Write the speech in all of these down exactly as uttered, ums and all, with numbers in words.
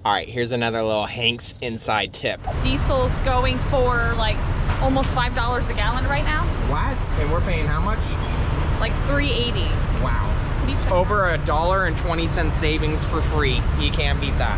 All right, here's another little Hanks inside tip. Diesel's going for like almost five dollars a gallon right now. What? And we're paying how much? Like three eighty. Wow. Over a dollar and twenty cent savings for free. You can't beat that.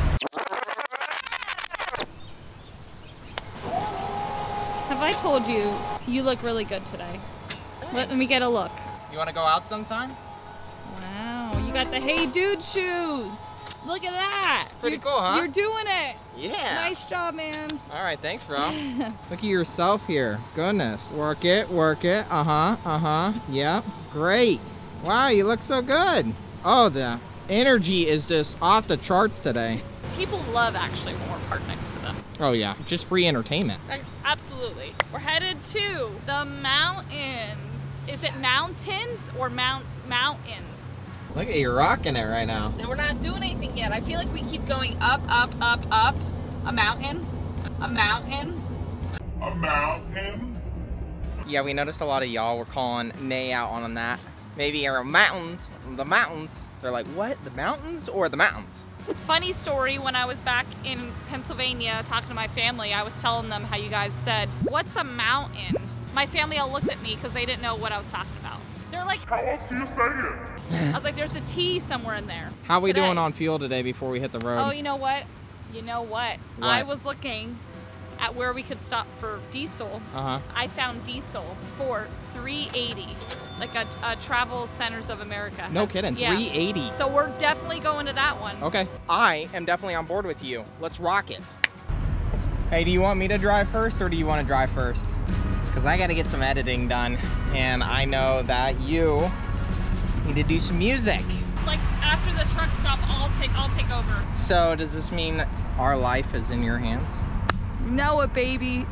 Have I told you, you look really good today? Let, let me get a look. You want to go out sometime? Wow, you got the Hey Dude shoes. Look at that. Pretty you're, cool, huh? You're doing it. Yeah. Nice job, man. All right, thanks, bro. Look at yourself here. Goodness. Work it, work it. Uh-huh, uh-huh. Yep. Great. Wow, you look so good. Oh, the energy is just off the charts today. People love actually when we're parked next to them. Oh, yeah. Just free entertainment. Absolutely. We're headed to the mountains. Is it mountains or mount mountains? Look at you rocking it right now. And we're not doing anything yet. I feel like we keep going up, up, up, up. A mountain. A mountain. A mountain. Yeah, we noticed a lot of y'all were calling nay out on that. Maybe you're mountains, the mountains. They're like, what? The mountains or the mountains? Funny story, when I was back in Pennsylvania talking to my family, I was telling them how you guys said, what's a mountain? My family all looked at me because they didn't know what I was talking about. They're like, How else do you say it? I was like, there's a T somewhere in there. How are we today. doing on fuel today before we hit the road? Oh, you know what? You know what? What? I was looking at where we could stop for diesel. Uh-huh. I found diesel for three eighty, like a, a Travel Centers of America. No has- kidding, yeah. three eighty. So we're definitely going to that one. Okay. I am definitely on board with you. Let's rock it. Hey, do you want me to drive first or do you want to drive first? Because I got to get some editing done. And I know that you need to do some music. Like after the truck stop, I'll take I'll take over. So does this mean our life is in your hands? Know it, baby.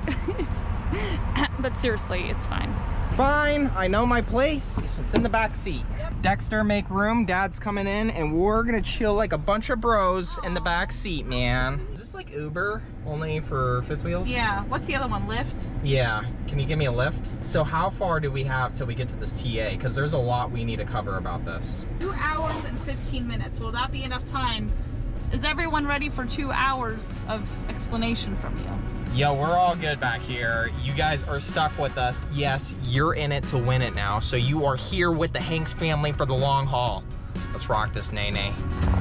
But seriously, it's fine. Fine, I know my place. It's in the back seat. Yep. Dexter, make room. Dad's coming in, and we're gonna chill like a bunch of bros in the back seat, man. Is this like Uber, only for fifth wheels? Yeah. What's the other one? Lyft? Yeah. Can you give me a lift? So how far do we have till we get to this T A? Because there's a lot we need to cover about this. Two hours and fifteen minutes. Will that be enough time? Is everyone ready for two hours of explanation from you? Yo, we're all good back here. You guys are stuck with us. Yes, you're in it to win it now. So you are here with the Hanks family for the long haul. Let's rock this nay-nay.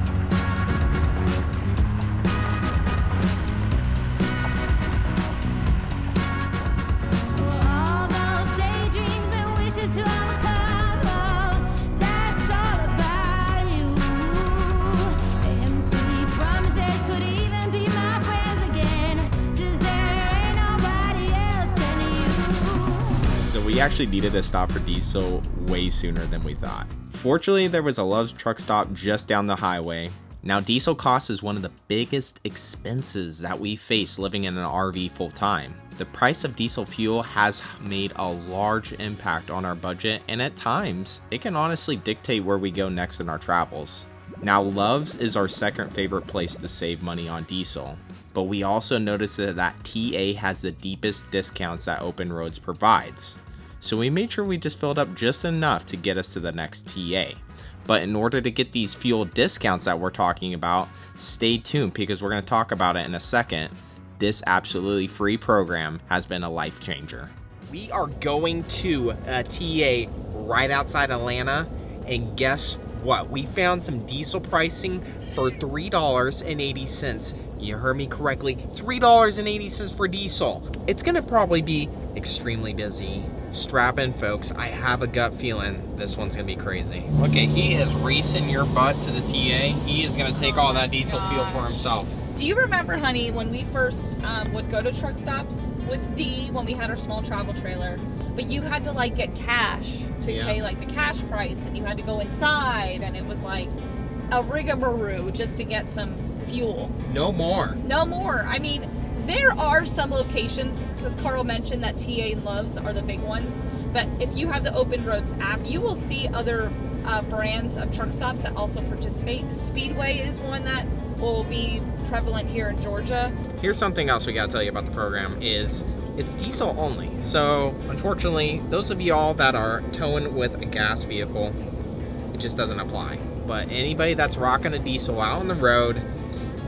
We actually needed to stop for diesel way sooner than we thought. Fortunately, there was a Love's truck stop just down the highway. Now, diesel cost is one of the biggest expenses that we face living in an R V full time. The price of diesel fuel has made a large impact on our budget, and at times, it can honestly dictate where we go next in our travels. Now, Love's is our second favorite place to save money on diesel, but we also noticed that, that T A has the deepest discounts that Open Roads provides. So we made sure we just filled up just enough to get us to the next T A. But in order to get these fuel discounts that we're talking about, stay tuned because we're going to talk about it in a second. This absolutely free program has been a life changer. We are going to a T A right outside Atlanta, and guess what? We found some diesel pricing for three dollars and eighty cents. You heard me correctly, three dollars and eighty cents for diesel. It's gonna probably be extremely busy. Strap in, folks. I have a gut feeling this one's gonna be crazy. Okay, he is racing your butt to the T A. He is gonna take oh all that diesel gosh. fuel for himself. Do you remember, honey, when we first um, would go to truck stops with D when we had our small travel trailer, but you had to like get cash to yeah. pay like the cash price, and you had to go inside, and it was like a rigmarole just to get some fuel. No more. No more. I mean, there are some locations, because Carl mentioned that T A and Love's are the big ones, but if you have the Open Roads app, you will see other uh, brands of truck stops that also participate. Speedway is one that will be prevalent here in Georgia. Here's something else we gotta tell you about the program is it's diesel only. So unfortunately, those of y'all that are towing with a gas vehicle, it just doesn't apply. But anybody that's rocking a diesel out on the road,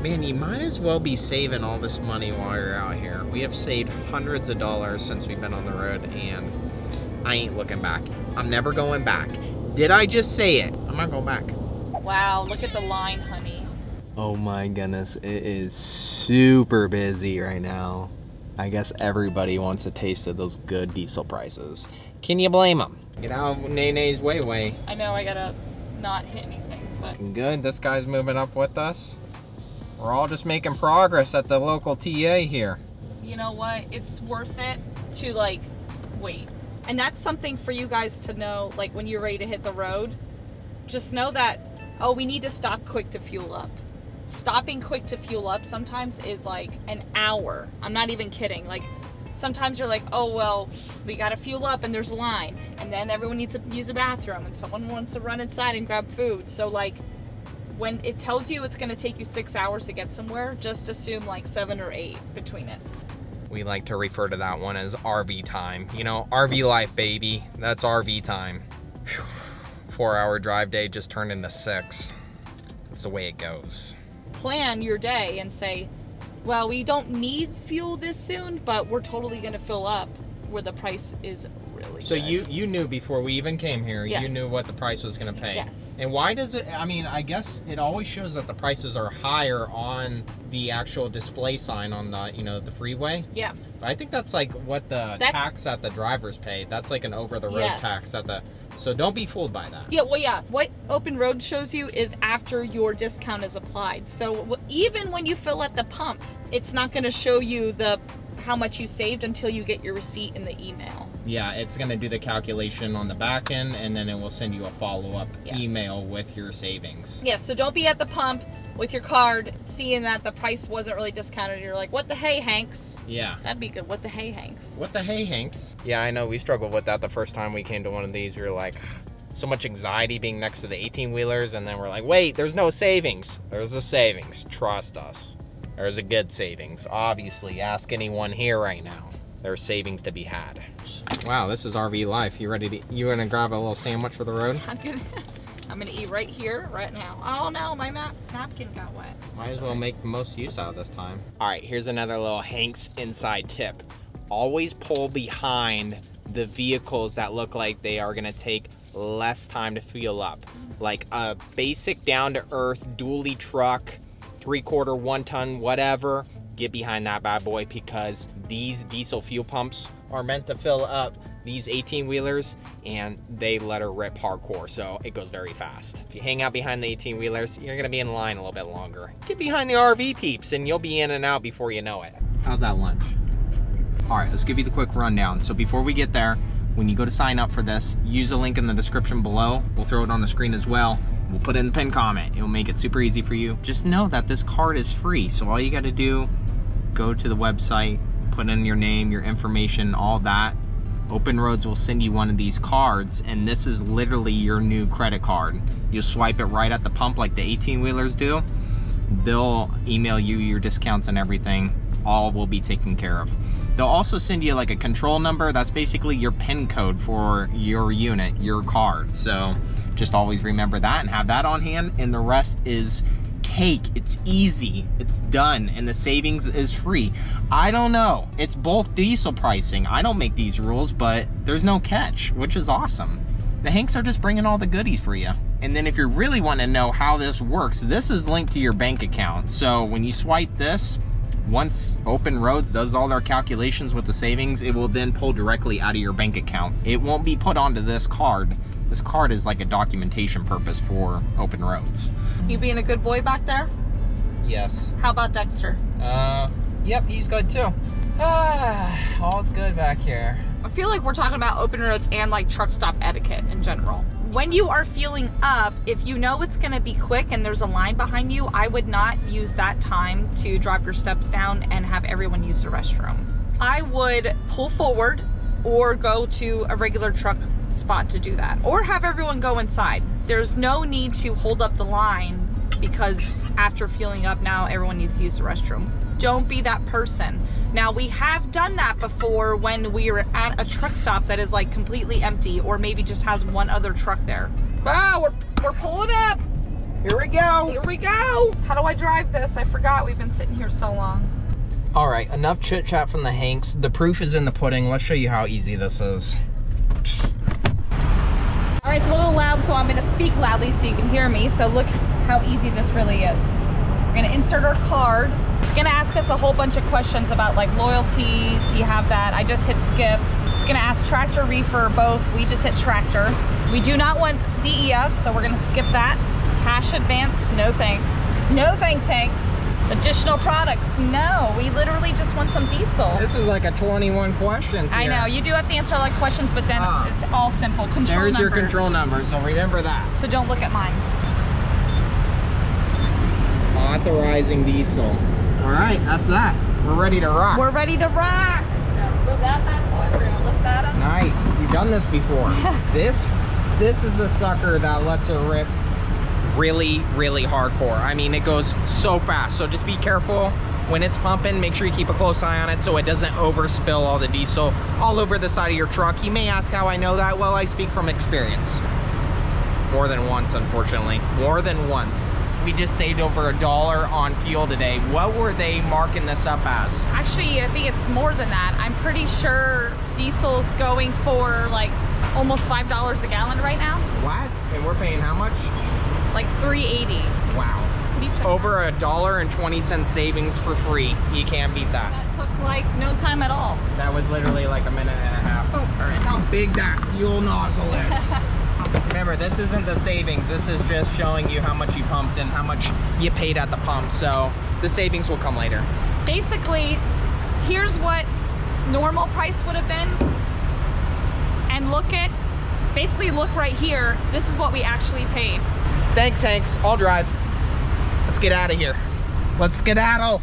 Man, you might as well be saving all this money while you're out here. We have saved hundreds of dollars since we've been on the road, and I ain't looking back. I'm never going back. Did I just say it? I'm not going back. Wow, look at the line, honey. Oh my goodness, it is super busy right now. I guess everybody wants a taste of those good diesel prices. Can you blame them? Get out of Nene's way way. I know, I gotta not hit anything, but... Good, this guy's moving up with us. We're all just making progress at the local T A here. You know what? It's worth it to, like, wait. And that's something for you guys to know, like, when you're ready to hit the road. Just know that, oh, we need to stop quick to fuel up. Stopping quick to fuel up sometimes is like an hour. I'm not even kidding. Like, sometimes you're like, oh, well, we gotta fuel up and there's a line. And then everyone needs to use a bathroom and someone wants to run inside and grab food. So, like, when it tells you it's gonna take you six hours to get somewhere, just assume like seven or eight between it. We like to refer to that one as R V time. You know, R V life, baby. That's R V time. Whew. Four hour drive day just turned into six. That's the way it goes. Plan your day and say, well, we don't need fuel this soon, but we're totally gonna fill up where the price is really So good. you you knew before we even came here, Yes. you knew what the price was gonna pay. Yes. And why does it, I mean, I guess it always shows that the prices are higher on the actual display sign on the, you know, the freeway. Yeah. But I think that's like what the That's- tax that the drivers pay. That's like an over the road Yes. tax that the, so don't be fooled by that. Yeah, well, yeah, what open road shows you is after your discount is applied. So w- even when you fill at the pump, it's not gonna show you the how much you saved until you get your receipt in the email. Yeah, it's gonna do the calculation on the back end, and then it will send you a follow-up Yes. email with your savings. Yeah, so don't be at the pump with your card seeing that the price wasn't really discounted. You're like, what the hey, Hanks? Yeah. That'd be good. What the hey, Hanks? What the hey, Hanks? Yeah, I know we struggled with that the first time we came to one of these. We were like, so much anxiety being next to the eighteen wheelers, and then we're like, wait, there's no savings. There's a savings. Trust us. There's a good savings. Obviously, ask anyone here right now. There's savings to be had. Wow, this is R V life. You ready to, you gonna grab a little sandwich for the road? I'm gonna, I'm gonna eat right here, right now. Oh no, my nap napkin got wet. Might as well make the most use out of this time. All right, here's another little Hanks inside tip. Always pull behind the vehicles that look like they are gonna take less time to fuel up. Like a basic down-to-earth dually truck, three-quarter, one-ton, whatever. Get behind that bad boy, because these diesel fuel pumps are meant to fill up these eighteen wheelers, and they let her rip hardcore, so it goes very fast. If you hang out behind the eighteen wheelers, you're gonna be in line a little bit longer. Get behind the R V peeps and you'll be in and out before you know it. How's that lunch? All right, let's give you the quick rundown. So before we get there, when you go to sign up for this, use the link in the description below. We'll throw it on the screen as well. We'll put it in the pinned comment. It'll make it super easy for you. Just know that this card is free, so all you gotta do, go to the website, put in your name, your information, all that. Open Roads will send you one of these cards, and this is literally your new credit card. You swipe it right at the pump like the eighteen wheelers do. They'll email you your discounts and everything. All will be taken care of. They'll also send you like a control number. That's basically your PIN code for your unit, your card. So just always remember that and have that on hand, and the rest is cake. It's easy, it's done, and the savings is free. I don't know, it's bulk diesel pricing. I don't make these rules, but there's no catch, which is awesome. The Hanks are just bringing all the goodies for you. And then if you're really wanting to know how this works, this is linked to your bank account. So when you swipe this, once Open Roads does all their calculations with the savings, it will then pull directly out of your bank account. It won't be put onto this card. This card is like a documentation purpose for Open Roads. You being a good boy back there? Yes. How about Dexter? Uh, yep, he's good too. Ah, all's good back here. I feel like we're talking about open roads and like truck stop etiquette in general. When you are fueling up, if you know it's gonna be quick and there's a line behind you, I would not use that time to drop your steps down and have everyone use the restroom. I would pull forward or go to a regular truck spot to do that, or have everyone go inside. There's no need to hold up the line because after fueling up now everyone needs to use the restroom. Don't be that person. Now, we have done that before when we were at a truck stop that is like completely empty, or maybe just has one other truck there. Wow, we're, we're pulling up. Here we go. Here we go. How do I drive this? I forgot. We've been sitting here so long. All right, enough chit chat from the Hanks. The proof is in the pudding. Let's show you how easy this is. All right, it's a little loud, so I'm gonna speak loudly so you can hear me. So look how easy this really is. We're gonna insert our card. It's gonna ask us a whole bunch of questions about like loyalty. You have that. I just hit skip. It's gonna ask tractor, reefer, both. We just hit tractor. We do not want D E F, so we're gonna skip that. Cash advance, no thanks. No thanks, Hanks. Additional products, no. We literally just want some diesel. This is like a twenty-one questions here. I know, you do have to answer a lot of questions, but then ah. it's all simple. Control There's number. your control number, so remember that. So don't look at mine. Authorizing diesel. All right, that's that. We're ready to rock. We're ready to rock. Move that bad boy. We're gonna lift that up. Nice. You've done this before. this, this is a sucker that lets it rip really, really hardcore. I mean, it goes so fast. So just be careful when it's pumping. Make sure you keep a close eye on it so it doesn't overspill all the diesel all over the side of your truck. You may ask how I know that. Well, I speak from experience. More than once, unfortunately. More than once. We just saved over a dollar on fuel today. What were they marking this up as? Actually, I think it's more than that. I'm pretty sure diesel's going for like almost five dollars a gallon right now. What? And we're paying how much? Like three eighty. Wow. Over a dollar and twenty cent savings for free. You can't beat that. That took like no time at all. That was literally like a minute and a half. Oh, all right. How big that fuel nozzle is. Remember, this isn't the savings. This is just showing you how much you pumped and how much you paid at the pump. So the savings will come later. Basically, here's what normal price would have been. And look at, basically look right here. This is what we actually paid. Thanks, Hanks. I'll drive. Let's get out of here. Let's skedaddle.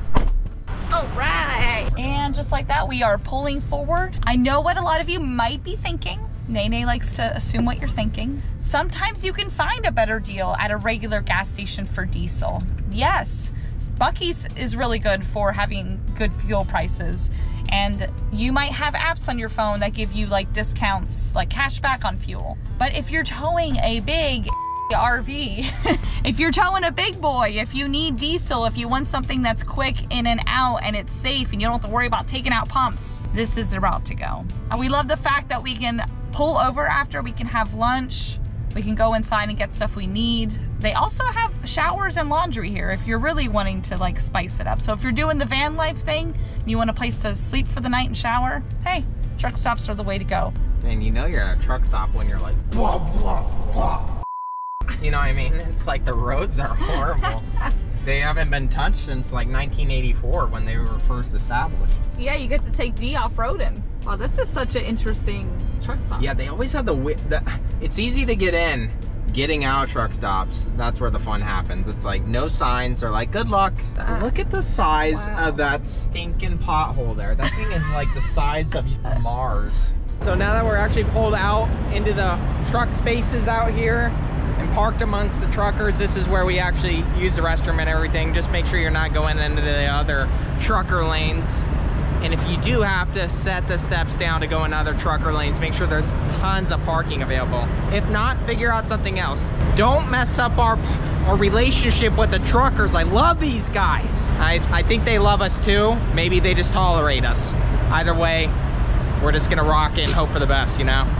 All right. And just like that, we are pulling forward. I know what a lot of you might be thinking. Nene likes to assume what you're thinking. Sometimes you can find a better deal at a regular gas station for diesel. Yes, Buc-ee's is really good for having good fuel prices. And you might have apps on your phone that give you like discounts, like cash back on fuel. But if you're towing a big R V, if you're towing a big boy, if you need diesel, if you want something that's quick in and out and it's safe and you don't have to worry about taking out pumps, this is the route to go. And we love the fact that we can pull over after, we can have lunch, we can go inside and get stuff we need. They also have showers and laundry here if you're really wanting to like spice it up. So if you're doing the van life thing and you want a place to sleep for the night and shower, hey, truck stops are the way to go. And you know you're at a truck stop when you're like blah blah blah. You know what I mean? It's like the roads are horrible. They haven't been touched since like nineteen eighty-four when they were first established. Yeah, you get to take D off-roading. Wow, this is such an interesting truck stop. Yeah, they always have the, the, it's easy to get in. Getting out truck stops, that's where the fun happens. It's like no signs, they're like, good luck. Uh, Look at the size wow. of that stinking pothole there. That thing is like the size of Mars. So now that we're actually pulled out into the truck spaces out here and parked amongst the truckers, this is where we actually use the restroom and everything. Just make sure you're not going into the other trucker lanes. And if you do have to set the steps down to go in other trucker lanes, make sure there's tons of parking available. If not, figure out something else. Don't mess up our, our relationship with the truckers. I love these guys. I, I think they love us too. Maybe they just tolerate us. Either way, we're just gonna rock it and hope for the best, you know?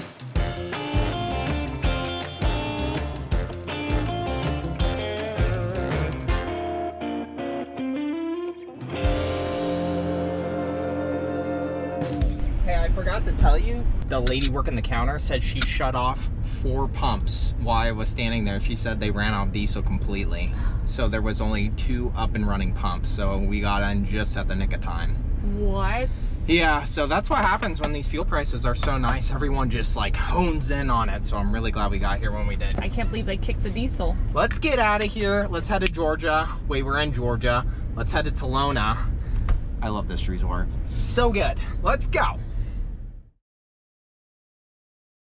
To tell you, the lady working the counter said she shut off four pumps while I was standing there. She said they ran out of diesel completely, so there was only two up and running pumps, so we got in just at the nick of time. What? Yeah, so that's what happens when these fuel prices are so nice. Everyone just like hones in on it, so I'm really glad we got here when we did. I can't believe they kicked the diesel. Let's get out of here. Let's head to Georgia. Wait, we're in Georgia. Let's head to Kelowna. I love this resort. So good. Let's go.